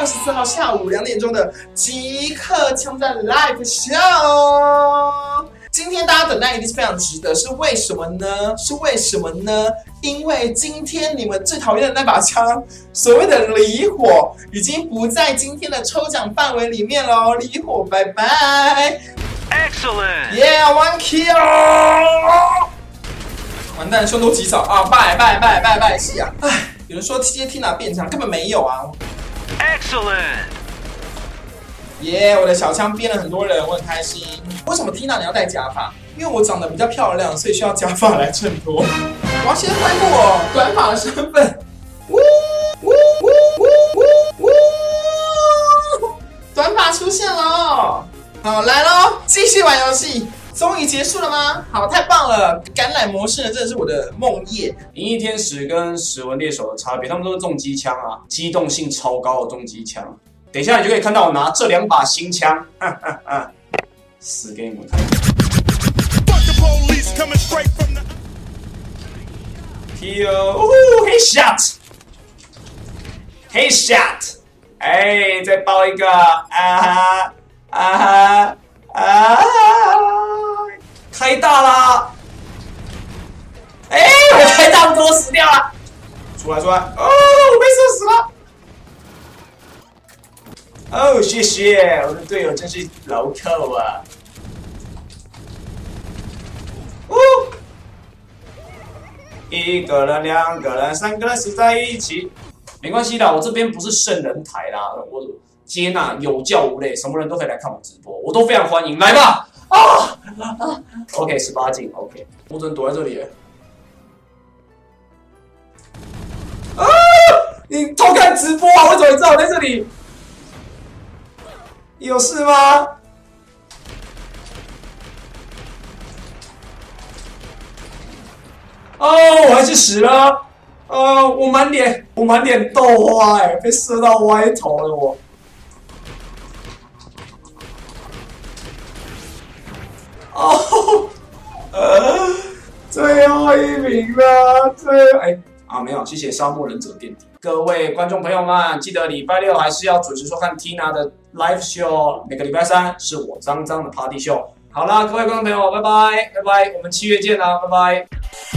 24号下午2点钟的即刻枪战 Live Show。今天大家等待一定是非常值得，是为什么呢？因为今天你们最讨厌的那把枪，所谓的离火，已经不在今天的抽奖范围里面喽。离火，拜拜。 Excellent. Yeah, 1 kill。完蛋，凶多吉少啊！拜戏啊！唉，有人说 Tina 变强，根本没有啊。 Excellent. 耶！我的小枪编了很多人，我很开心。为什么 Tina 你要戴假发？因为我长得比较漂亮，所以需要假发来衬托。我要先恢复我短发的身份。短发出现了，好来喽，继续玩游戏。终于结束了吗？好，太棒了！橄榄模式呢，真的是我的梦魇。 银翼天使跟史文猎手的差别，他们都是重机枪啊，机动性超高的重机枪。等一下，你就可以看到我拿这2把新枪，死给你们看。Head shot， 哎，再爆一个，开大啦！哎，我开大不多死掉了，出来！哦，我被射死了。哦，谢谢，我的队友真是牢靠啊！哦，1个人、2个人、3个人死在一起，没关系的，我这边不是圣人台啦，我接纳有教无类，什么人都可以来看我直播，我都非常欢迎，来吧！OK， 18禁 ，OK， 我只能躲在这里。你偷看直播啊？为什么你知道我在这里？有事吗？哦，我还去死了。我满脸豆花被射到歪头了我。最后一名了，没有，谢谢沙漠忍者垫底。各位观众朋友们，记得礼拜6还是要准时收看 Tina 的 Live Show， 每个礼拜3是我脏脏的 Party Show。好啦，各位观众朋友，拜拜，我们7月见啦，拜拜。